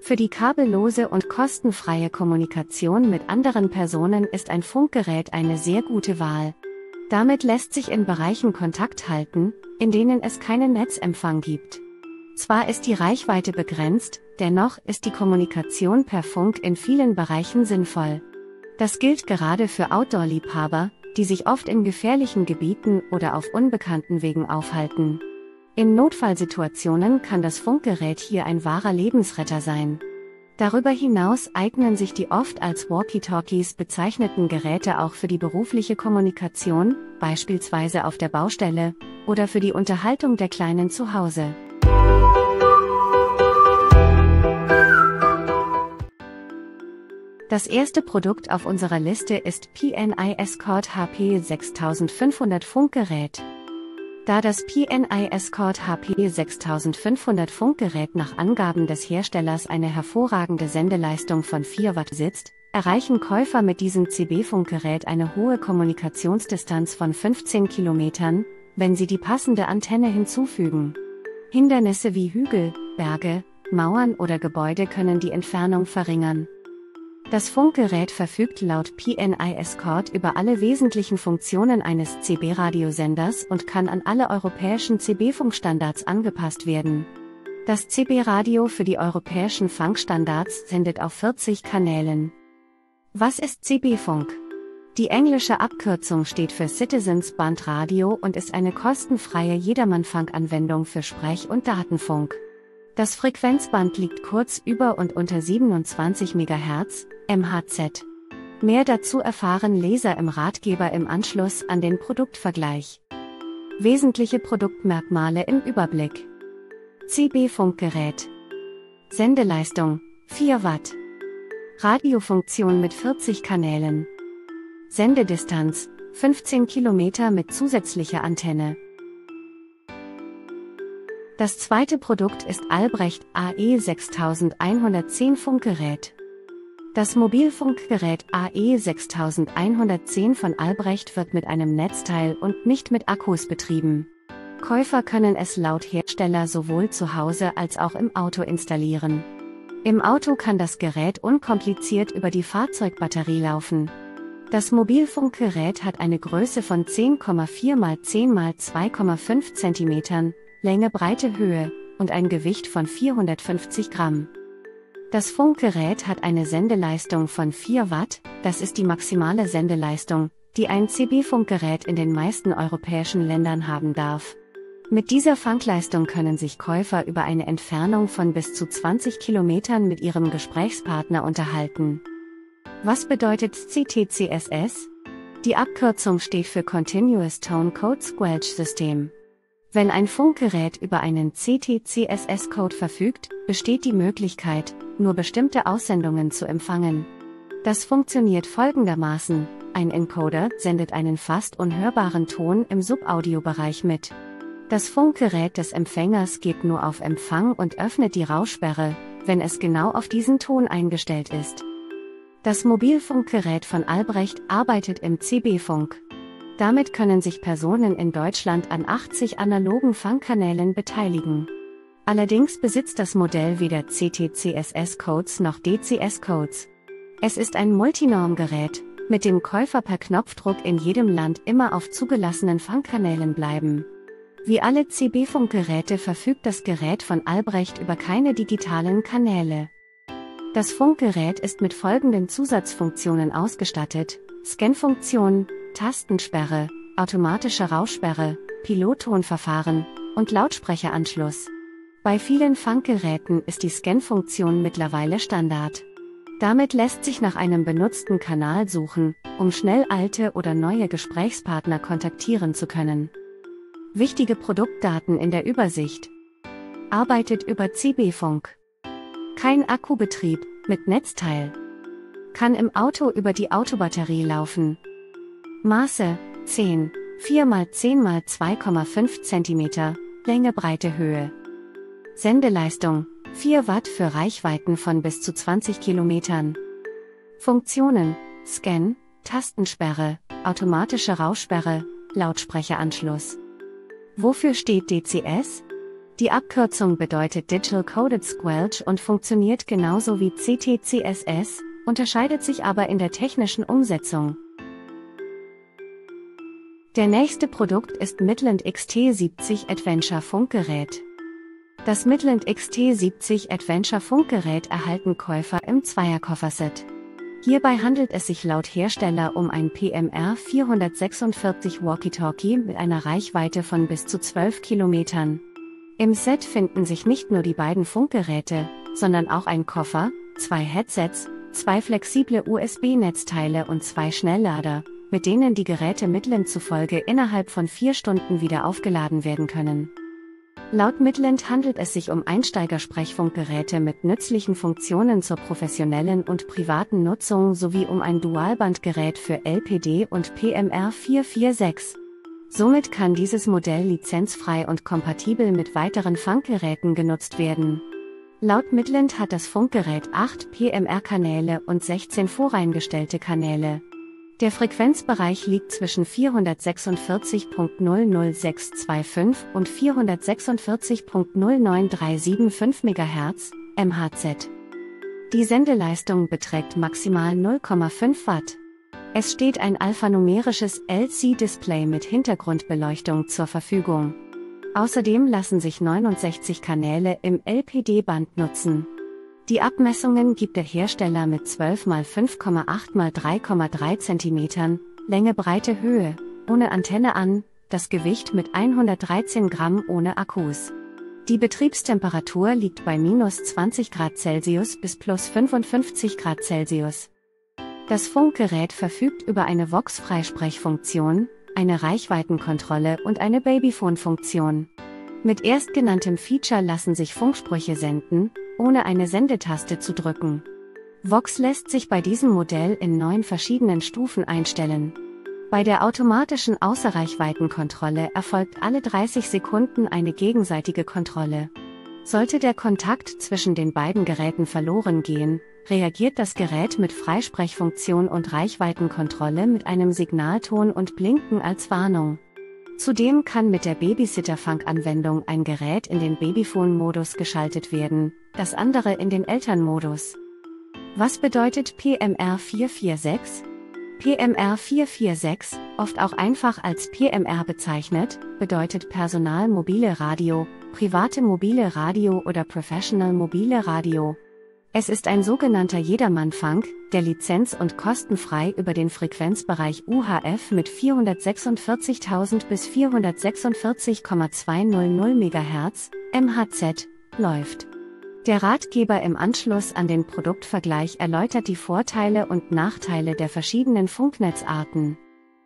Für die kabellose und kostenfreie Kommunikation mit anderen Personen ist ein Funkgerät eine sehr gute Wahl. Damit lässt sich in Bereichen Kontakt halten, in denen es keinen Netzempfang gibt. Zwar ist die Reichweite begrenzt, dennoch ist die Kommunikation per Funk in vielen Bereichen sinnvoll. Das gilt gerade für Outdoor-Liebhaber, die sich oft in gefährlichen Gebieten oder auf unbekannten Wegen aufhalten. In Notfallsituationen kann das Funkgerät hier ein wahrer Lebensretter sein. Darüber hinaus eignen sich die oft als Walkie-Talkies bezeichneten Geräte auch für die berufliche Kommunikation, beispielsweise auf der Baustelle, oder für die Unterhaltung der Kleinen zu Hause. Das erste Produkt auf unserer Liste ist PNI Escort HP 6500 Funkgerät. Da das PNI Escort HP 6500 Funkgerät nach Angaben des Herstellers eine hervorragende Sendeleistung von 4 Watt besitzt, erreichen Käufer mit diesem CB-Funkgerät eine hohe Kommunikationsdistanz von 15 Kilometern, wenn sie die passende Antenne hinzufügen. Hindernisse wie Hügel, Berge, Mauern oder Gebäude können die Entfernung verringern. Das Funkgerät verfügt laut PNI Escort über alle wesentlichen Funktionen eines CB-Radiosenders und kann an alle europäischen CB-Funkstandards angepasst werden. Das CB-Radio für die europäischen Funkstandards sendet auf 40 Kanälen. Was ist CB-Funk? Die englische Abkürzung steht für Citizens Band Radio und ist eine kostenfreie Jedermann-Funk-Anwendung für Sprech- und Datenfunk. Das Frequenzband liegt kurz über und unter 27 MHz, MHz. Mehr dazu erfahren Leser im Ratgeber im Anschluss an den Produktvergleich. Wesentliche Produktmerkmale im Überblick. CB-Funkgerät. Sendeleistung, 4 Watt. Radiofunktion mit 40 Kanälen. Sendedistanz, 15 Kilometer mit zusätzlicher Antenne. Das zweite Produkt ist Albrecht AE 6110 Funkgerät. Das Mobilfunkgerät AE 6110 von Albrecht wird mit einem Netzteil und nicht mit Akkus betrieben. Käufer können es laut Hersteller sowohl zu Hause als auch im Auto installieren. Im Auto kann das Gerät unkompliziert über die Fahrzeugbatterie laufen. Das Mobilfunkgerät hat eine Größe von 10,4 x 10 x 2,5 cm, Länge, Breite, Höhe und ein Gewicht von 450 Gramm. Das Funkgerät hat eine Sendeleistung von 4 Watt, das ist die maximale Sendeleistung, die ein CB-Funkgerät in den meisten europäischen Ländern haben darf. Mit dieser Funkleistung können sich Käufer über eine Entfernung von bis zu 20 Kilometern mit ihrem Gesprächspartner unterhalten. Was bedeutet CTCSS? Die Abkürzung steht für Continuous Tone Code Squelch System. Wenn ein Funkgerät über einen CTCSS-Code verfügt, besteht die Möglichkeit, nur bestimmte Aussendungen zu empfangen. Das funktioniert folgendermaßen: Ein Encoder sendet einen fast unhörbaren Ton im Subaudiobereich mit. Das Funkgerät des Empfängers geht nur auf Empfang und öffnet die Rauschsperre, wenn es genau auf diesen Ton eingestellt ist. Das Mobilfunkgerät von Albrecht arbeitet im CB-Funk. Damit können sich Personen in Deutschland an 80 analogen Funkkanälen beteiligen. Allerdings besitzt das Modell weder CTCSS-Codes noch DCS-Codes. Es ist ein Multinorm-Gerät, mit dem Käufer per Knopfdruck in jedem Land immer auf zugelassenen Funkkanälen bleiben. Wie alle CB-Funkgeräte verfügt das Gerät von Albrecht über keine digitalen Kanäle. Das Funkgerät ist mit folgenden Zusatzfunktionen ausgestattet: Scanfunktion, Tastensperre, automatische Rauschsperre, Pilottonverfahren und Lautsprecheranschluss. Bei vielen Funkgeräten ist die Scanfunktion mittlerweile Standard. Damit lässt sich nach einem benutzten Kanal suchen, um schnell alte oder neue Gesprächspartner kontaktieren zu können. Wichtige Produktdaten in der Übersicht. Arbeitet über CB-Funk. Kein Akkubetrieb, mit Netzteil. Kann im Auto über die Autobatterie laufen. Maße: 10, 4 x 10 x 2,5 cm, Länge, Breite, Höhe. Sendeleistung: 4 Watt für Reichweiten von bis zu 20 Kilometern. Funktionen: Scan, Tastensperre, automatische Rauschsperre, Lautsprecheranschluss. Wofür steht DCS? Die Abkürzung bedeutet Digital Coded Squelch und funktioniert genauso wie CT-CSS, unterscheidet sich aber in der technischen Umsetzung. Der nächste Produkt ist Midland XT70 Adventure Funkgerät. Das Midland XT70 Adventure Funkgerät erhalten Käufer im Zweierkofferset. Hierbei handelt es sich laut Hersteller um ein PMR 446 Walkie-Talkie mit einer Reichweite von bis zu 12 Kilometern. Im Set finden sich nicht nur die beiden Funkgeräte, sondern auch ein Koffer, 2 Headsets, 2 flexible USB-Netzteile und 2 Schnelllader, mit denen die Geräte Midland zufolge innerhalb von 4 Stunden wieder aufgeladen werden können. Laut Midland handelt es sich um Einsteiger-Sprechfunkgeräte mit nützlichen Funktionen zur professionellen und privaten Nutzung sowie um ein Dualbandgerät für LPD und PMR 446. Somit kann dieses Modell lizenzfrei und kompatibel mit weiteren Funkgeräten genutzt werden. Laut Midland hat das Funkgerät 8 PMR-Kanäle und 16 voreingestellte Kanäle. Der Frequenzbereich liegt zwischen 446.00625 und 446.09375 MHz, MHz. Die Sendeleistung beträgt maximal 0,5 Watt. Es steht ein alphanumerisches LC-Display mit Hintergrundbeleuchtung zur Verfügung. Außerdem lassen sich 69 Kanäle im LPD-Band nutzen. Die Abmessungen gibt der Hersteller mit 12 x 5,8 x 3,3 cm, Länge, Breite, Höhe, ohne Antenne an, das Gewicht mit 113 Gramm ohne Akkus. Die Betriebstemperatur liegt bei -20 Grad Celsius bis +55 Grad Celsius. Das Funkgerät verfügt über eine Vox-Freisprechfunktion, eine Reichweitenkontrolle und eine Babyphone-Funktion. Mit erstgenanntem Feature lassen sich Funksprüche senden, ohne eine Sendetaste zu drücken. Vox lässt sich bei diesem Modell in 9 verschiedenen Stufen einstellen. Bei der automatischen Außerreichweitenkontrolle erfolgt alle 30 Sekunden eine gegenseitige Kontrolle. Sollte der Kontakt zwischen den beiden Geräten verloren gehen, reagiert das Gerät mit Freisprechfunktion und Reichweitenkontrolle mit einem Signalton und Blinken als Warnung. Zudem kann mit der Babysitter-Funk-Anwendung ein Gerät in den Babyphone-Modus geschaltet werden, das andere in den Elternmodus. Was bedeutet PMR 446? PMR 446, oft auch einfach als PMR bezeichnet, bedeutet Personal Mobile Radio, private mobile Radio oder Professional mobile Radio. Es ist ein sogenannter Jedermann-Funk, der lizenz- und kostenfrei über den Frequenzbereich UHF mit 446.000 bis 446,200 MHz, MHz, läuft. Der Ratgeber im Anschluss an den Produktvergleich erläutert die Vorteile und Nachteile der verschiedenen Funknetzarten.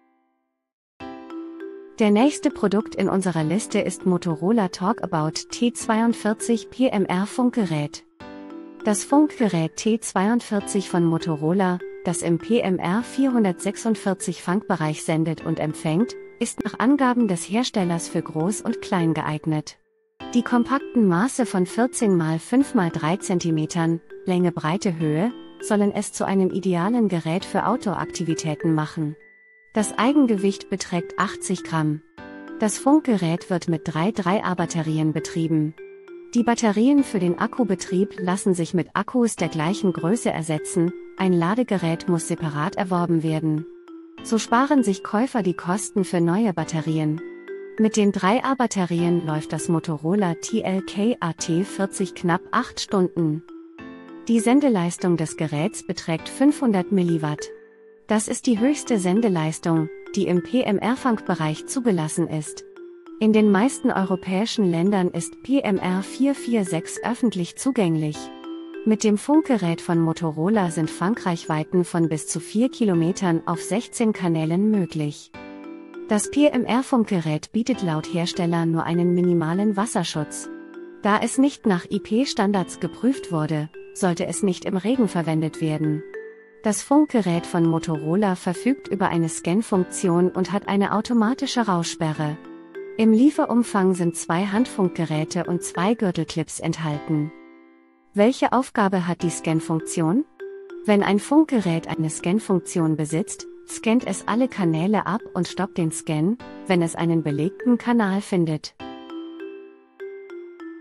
Der nächste Produkt in unserer Liste ist Motorola Talkabout T42 PMR Funkgerät. Das Funkgerät T42 von Motorola, das im PMR 446 Funkbereich sendet und empfängt, ist nach Angaben des Herstellers für Groß und Klein geeignet. Die kompakten Maße von 14 x 5 x 3 cm, Länge, Breite, Höhe, sollen es zu einem idealen Gerät für Outdoor-Aktivitäten machen. Das Eigengewicht beträgt 80 Gramm. Das Funkgerät wird mit 3 3A-Batterien betrieben. Die Batterien für den Akkubetrieb lassen sich mit Akkus der gleichen Größe ersetzen, ein Ladegerät muss separat erworben werden. So sparen sich Käufer die Kosten für neue Batterien. Mit den 3A-Batterien läuft das Motorola TLK AT40 knapp 8 Stunden. Die Sendeleistung des Geräts beträgt 500 mW. Das ist die höchste Sendeleistung, die im PMR-Funkbereich zugelassen ist. In den meisten europäischen Ländern ist PMR 446 öffentlich zugänglich. Mit dem Funkgerät von Motorola sind Funkreichweiten von bis zu 4 Kilometern auf 16 Kanälen möglich. Das PMR-Funkgerät bietet laut Hersteller nur einen minimalen Wasserschutz. Da es nicht nach IP-Standards geprüft wurde, sollte es nicht im Regen verwendet werden. Das Funkgerät von Motorola verfügt über eine Scan-Funktion und hat eine automatische Rauschsperre. Im Lieferumfang sind 2 Handfunkgeräte und 2 Gürtelclips enthalten. Welche Aufgabe hat die Scan-Funktion? Wenn ein Funkgerät eine Scan-Funktion besitzt, scannt es alle Kanäle ab und stoppt den Scan, wenn es einen belegten Kanal findet.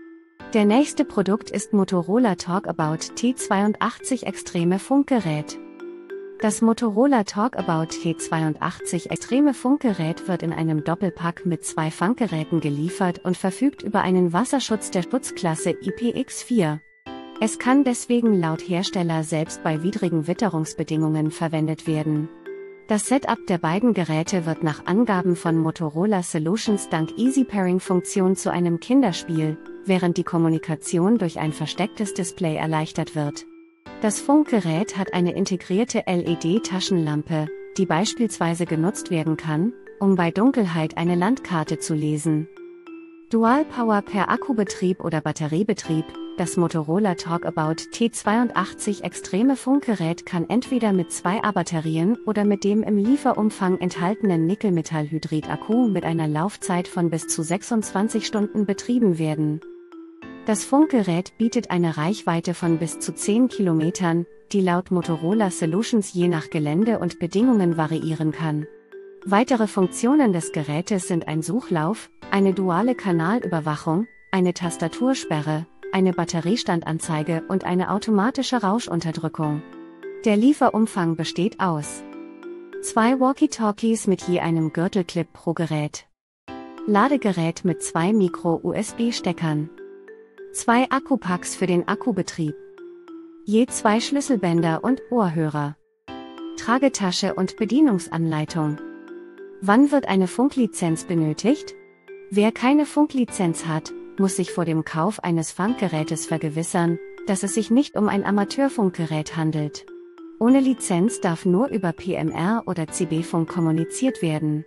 Der nächste Produkt ist Motorola Talkabout T82 Extreme Funkgerät. Das Motorola Talkabout T82 Extreme Funkgerät wird in einem Doppelpack mit 2 Funkgeräten geliefert und verfügt über einen Wasserschutz der Schutzklasse IPX4. Es kann deswegen laut Hersteller selbst bei widrigen Witterungsbedingungen verwendet werden. Das Setup der beiden Geräte wird nach Angaben von Motorola Solutions dank Easy Pairing-Funktion zu einem Kinderspiel, während die Kommunikation durch ein verstecktes Display erleichtert wird. Das Funkgerät hat eine integrierte LED-Taschenlampe, die beispielsweise genutzt werden kann, um bei Dunkelheit eine Landkarte zu lesen. Dual Power per Akkubetrieb oder Batteriebetrieb. Das Motorola Talkabout T82 Extreme Funkgerät kann entweder mit 2 A-Batterien oder mit dem im Lieferumfang enthaltenen Nickelmetallhydrid-Akku mit einer Laufzeit von bis zu 26 Stunden betrieben werden. Das Funkgerät bietet eine Reichweite von bis zu 10 Kilometern, die laut Motorola Solutions je nach Gelände und Bedingungen variieren kann. Weitere Funktionen des Gerätes sind ein Suchlauf, eine duale Kanalüberwachung, eine Tastatursperre, eine Batteriestandanzeige und eine automatische Rauschunterdrückung. Der Lieferumfang besteht aus 2 Walkie-Talkies mit je einem Gürtelclip pro Gerät, Ladegerät mit 2 Micro-USB-Steckern, 2 Akkupacks für den Akkubetrieb, je 2 Schlüsselbänder und Ohrhörer, Tragetasche und Bedienungsanleitung. Wann wird eine Funklizenz benötigt? Wer keine Funklizenz hat, muss sich vor dem Kauf eines Funkgerätes vergewissern, dass es sich nicht um ein Amateurfunkgerät handelt. Ohne Lizenz darf nur über PMR oder CB-Funk kommuniziert werden.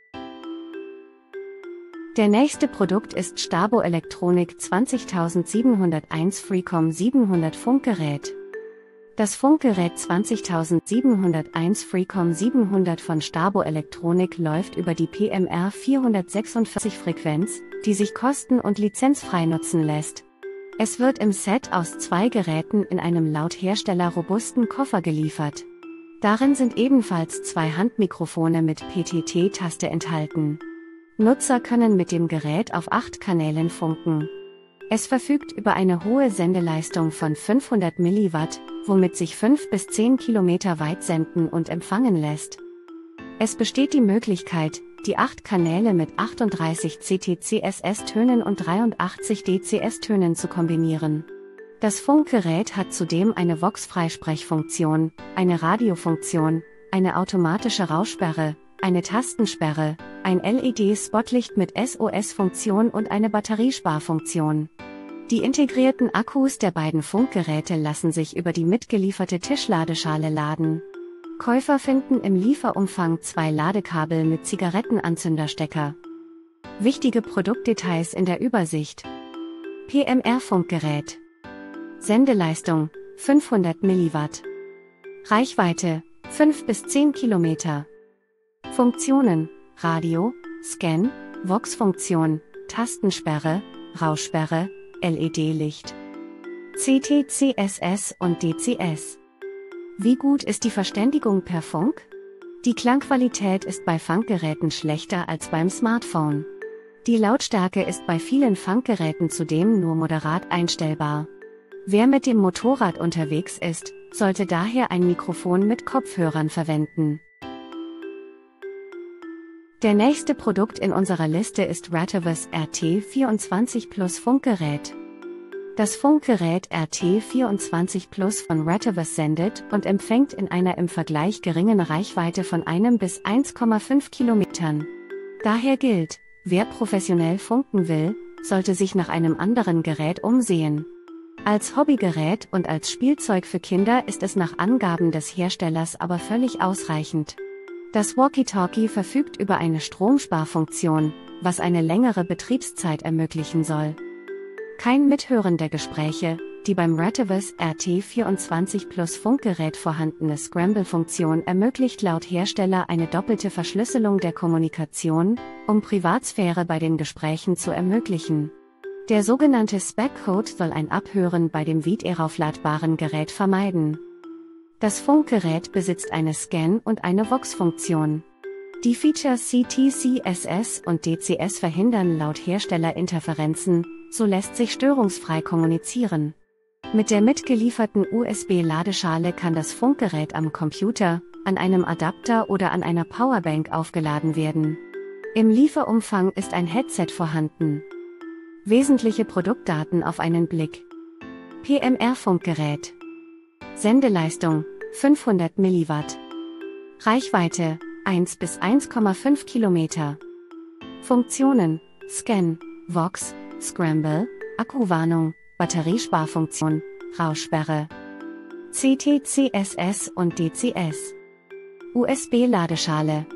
Der nächste Produkt ist Stabo Elektronik 20701 Freecom 700 Funkgerät. Das Funkgerät 20701 Freecom 700 von Stabo Elektronik läuft über die PMR 446 Frequenz, die sich kosten- und lizenzfrei nutzen lässt. Es wird im Set aus 2 Geräten in einem laut Hersteller robusten Koffer geliefert. Darin sind ebenfalls 2 Handmikrofone mit PTT-Taste enthalten. Nutzer können mit dem Gerät auf 8 Kanälen funken. Es verfügt über eine hohe Sendeleistung von 500 Milliwatt, womit sich 5 bis 10 Kilometer weit senden und empfangen lässt. Es besteht die Möglichkeit, die 8 Kanäle mit 38 CTCSS-Tönen und 83 DCS-Tönen zu kombinieren. Das Funkgerät hat zudem eine Vox-Freisprechfunktion, eine Radiofunktion, eine automatische Rauschsperre, eine Tastensperre, ein LED-Spotlicht mit SOS-Funktion und eine Batteriesparfunktion. Die integrierten Akkus der beiden Funkgeräte lassen sich über die mitgelieferte Tischladeschale laden. Käufer finden im Lieferumfang 2 Ladekabel mit Zigarettenanzünderstecker. Wichtige Produktdetails in der Übersicht. PMR-Funkgerät. Sendeleistung 500 Milliwatt. Reichweite 5 bis 10 Kilometer. Funktionen: Radio, Scan, Vox-Funktion, Tastensperre, Rauschsperre, LED-Licht. CTCSS und DCS. Wie gut ist die Verständigung per Funk? Die Klangqualität ist bei Funkgeräten schlechter als beim Smartphone. Die Lautstärke ist bei vielen Funkgeräten zudem nur moderat einstellbar. Wer mit dem Motorrad unterwegs ist, sollte daher ein Mikrofon mit Kopfhörern verwenden. Der nächste Produkt in unserer Liste ist Retevis RT24 Plus Funkgerät. Das Funkgerät RT24 Plus von Retevis sendet und empfängt in einer im Vergleich geringen Reichweite von 1 bis 1,5 Kilometern. Daher gilt, wer professionell funken will, sollte sich nach einem anderen Gerät umsehen. Als Hobbygerät und als Spielzeug für Kinder ist es nach Angaben des Herstellers aber völlig ausreichend. Das Walkie-Talkie verfügt über eine Stromsparfunktion, was eine längere Betriebszeit ermöglichen soll. Kein Mithören der Gespräche, die beim Retevis RT24 Plus Funkgerät vorhandene Scramble-Funktion ermöglicht laut Hersteller eine doppelte Verschlüsselung der Kommunikation, um Privatsphäre bei den Gesprächen zu ermöglichen. Der sogenannte Spec-Code soll ein Abhören bei dem wiederaufladbaren Gerät vermeiden. Das Funkgerät besitzt eine Scan- und eine Vox-Funktion. Die Features CTCSS und DCS verhindern laut Hersteller Interferenzen, so lässt sich störungsfrei kommunizieren. Mit der mitgelieferten USB-Ladeschale kann das Funkgerät am Computer, an einem Adapter oder an einer Powerbank aufgeladen werden. Im Lieferumfang ist ein Headset vorhanden. Wesentliche Produktdaten auf einen Blick. PMR-Funkgerät. Sendeleistung 500 mW. Reichweite 1 bis 1,5 Kilometer. Funktionen: Scan, Vox, Scramble, Akkuwarnung, Batteriesparfunktion, Rauschsperre. CT, CSS und DCS. USB-Ladeschale.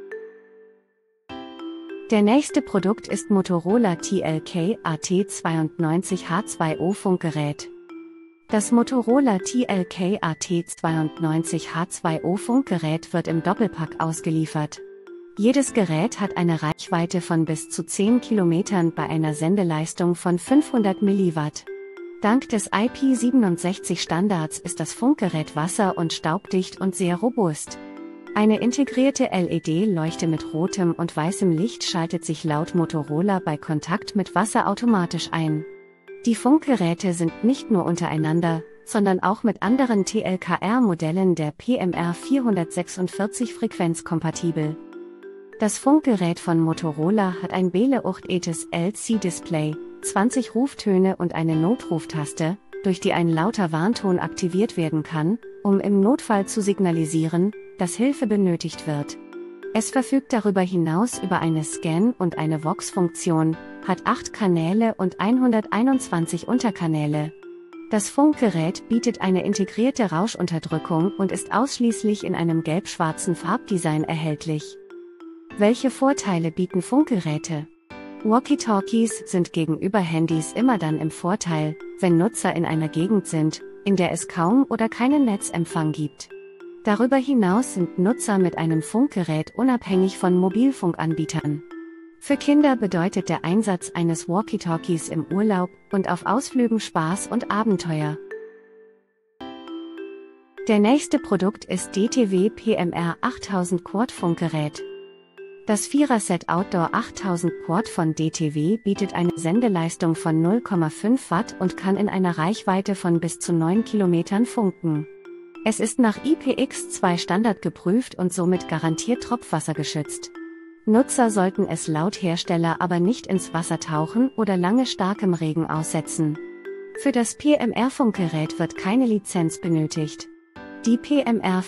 Der nächste Produkt ist Motorola TLK AT92H2O Funkgerät. Das Motorola TLK AT92H2O Funkgerät wird im Doppelpack ausgeliefert. Jedes Gerät hat eine Reichweite von bis zu 10 Kilometern bei einer Sendeleistung von 500 mW. Dank des IP67-Standards ist das Funkgerät wasser- und staubdicht und sehr robust. Eine integrierte LED-Leuchte mit rotem und weißem Licht schaltet sich laut Motorola bei Kontakt mit Wasser automatisch ein. Die Funkgeräte sind nicht nur untereinander, sondern auch mit anderen TLKR-Modellen der PMR 446 Frequenz kompatibel. Das Funkgerät von Motorola hat ein Bele-Ucht-Etes LC-Display, 20 Ruftöne und eine Notruftaste, durch die ein lauter Warnton aktiviert werden kann, um im Notfall zu signalisieren, dass Hilfe benötigt wird. Es verfügt darüber hinaus über eine Scan- und eine Vox-Funktion, hat 8 Kanäle und 121 Unterkanäle. Das Funkgerät bietet eine integrierte Rauschunterdrückung und ist ausschließlich in einem gelb-schwarzen Farbdesign erhältlich. Welche Vorteile bieten Funkgeräte? Walkie-Talkies sind gegenüber Handys immer dann im Vorteil, wenn Nutzer in einer Gegend sind, in der es kaum oder keinen Netzempfang gibt. Darüber hinaus sind Nutzer mit einem Funkgerät unabhängig von Mobilfunkanbietern. Für Kinder bedeutet der Einsatz eines Walkie-Talkies im Urlaub und auf Ausflügen Spaß und Abenteuer. Der nächste Produkt ist DTW PMR 8000 Quad Funkgerät. Das Viererset Outdoor 8000 Quad von DTW bietet eine Sendeleistung von 0,5 Watt und kann in einer Reichweite von bis zu 9 Kilometern funken. Es ist nach IPX2 Standard geprüft und somit garantiert tropfwassergeschützt. Nutzer sollten es laut Hersteller aber nicht ins Wasser tauchen oder lange starkem Regen aussetzen. Für das PMR-Funkgerät wird keine Lizenz benötigt. Die PMR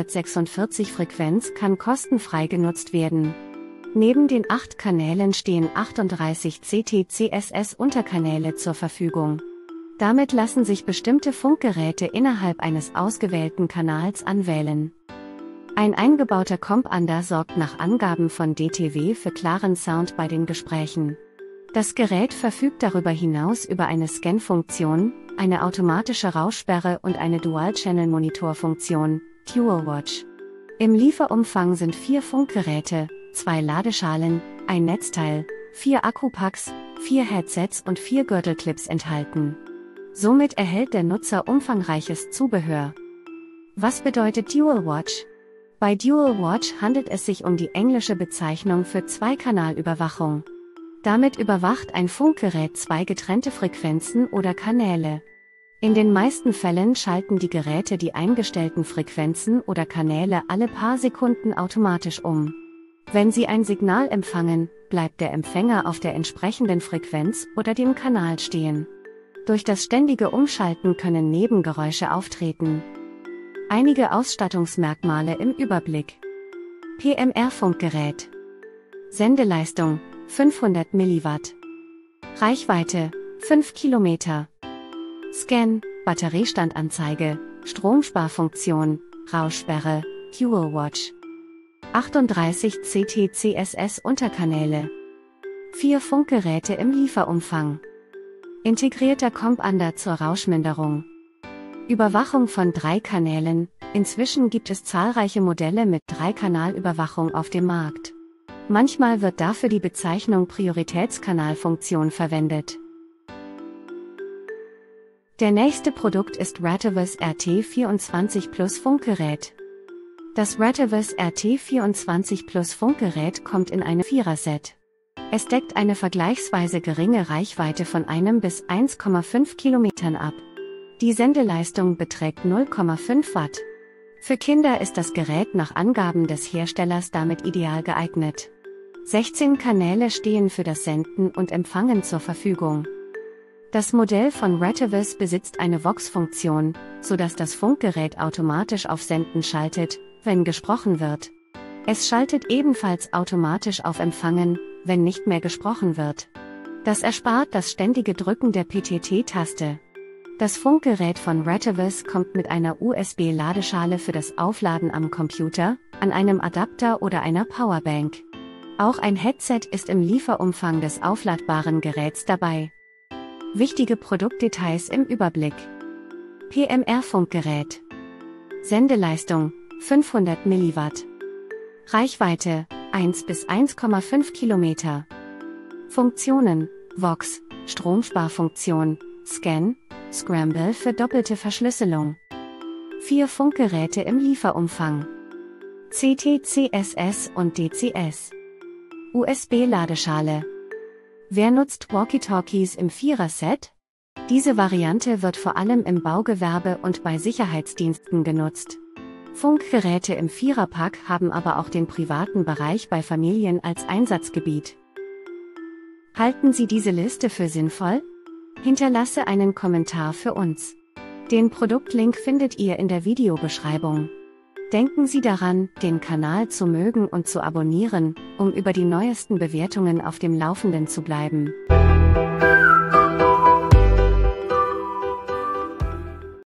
446 Frequenz kann kostenfrei genutzt werden. Neben den 8 Kanälen stehen 38 CT-CSS-Unterkanäle zur Verfügung. Damit lassen sich bestimmte Funkgeräte innerhalb eines ausgewählten Kanals anwählen. Ein eingebauter Kompander sorgt nach Angaben von DTW für klaren Sound bei den Gesprächen. Das Gerät verfügt darüber hinaus über eine Scan-Funktion, eine automatische Rauschsperre und eine Dual-Channel-Monitor-Funktion, Dual Watch. Im Lieferumfang sind 4 Funkgeräte, 2 Ladeschalen, ein Netzteil, 4 Akkupacks, 4 Headsets und 4 Gürtelclips enthalten. Somit erhält der Nutzer umfangreiches Zubehör. Was bedeutet Dual Watch? Bei Dual Watch handelt es sich um die englische Bezeichnung für Zweikanalüberwachung. Damit überwacht ein Funkgerät 2 getrennte Frequenzen oder Kanäle. In den meisten Fällen schalten die Geräte die eingestellten Frequenzen oder Kanäle alle paar Sekunden automatisch um. Wenn sie ein Signal empfangen, bleibt der Empfänger auf der entsprechenden Frequenz oder dem Kanal stehen. Durch das ständige Umschalten können Nebengeräusche auftreten. Einige Ausstattungsmerkmale im Überblick. PMR-Funkgerät. Sendeleistung 500 mW. Reichweite 5 Kilometer. Scan, Batteriestandanzeige, Stromsparfunktion, Rauschsperre, Dual Watch. 38 CT-CSS-Unterkanäle. 4 Funkgeräte im Lieferumfang. Integrierter Kompander zur Rauschminderung. Überwachung von 3 Kanälen. Inzwischen gibt es zahlreiche Modelle mit 3-Kanalüberwachung auf dem Markt. Manchmal wird dafür die Bezeichnung Prioritätskanalfunktion verwendet. Der nächste Produkt ist Ratavis RT24 Plus Funkgerät. Das Ratavis RT24 Plus Funkgerät kommt in einem Viererset. Es deckt eine vergleichsweise geringe Reichweite von 1 bis 1,5 Kilometern ab. Die Sendeleistung beträgt 0,5 Watt. Für Kinder ist das Gerät nach Angaben des Herstellers damit ideal geeignet. 16 Kanäle stehen für das Senden und Empfangen zur Verfügung. Das Modell von Retevis besitzt eine Vox-Funktion, sodass das Funkgerät automatisch auf Senden schaltet, wenn gesprochen wird. Es schaltet ebenfalls automatisch auf Empfangen, wenn nicht mehr gesprochen wird. Das erspart das ständige Drücken der PTT-Taste. Das Funkgerät von Retevis kommt mit einer USB-Ladeschale für das Aufladen am Computer, an einem Adapter oder einer Powerbank. Auch ein Headset ist im Lieferumfang des aufladbaren Geräts dabei. Wichtige Produktdetails im Überblick. PMR-Funkgerät. Sendeleistung 500 mW. Reichweite 1 bis 1,5 Kilometer. Funktionen: Vox, Stromsparfunktion, Scan, Scramble für doppelte Verschlüsselung. 4 Funkgeräte im Lieferumfang. CT, CSS und DCS. USB-Ladeschale. Wer nutzt Walkie-Talkies im Vierer-Set? Diese Variante wird vor allem im Baugewerbe und bei Sicherheitsdiensten genutzt. Funkgeräte im Viererpack haben aber auch den privaten Bereich bei Familien als Einsatzgebiet. Halten Sie diese Liste für sinnvoll? Hinterlasse einen Kommentar für uns. Den Produktlink findet ihr in der Videobeschreibung. Denken Sie daran, den Kanal zu mögen und zu abonnieren, um über die neuesten Bewertungen auf dem Laufenden zu bleiben.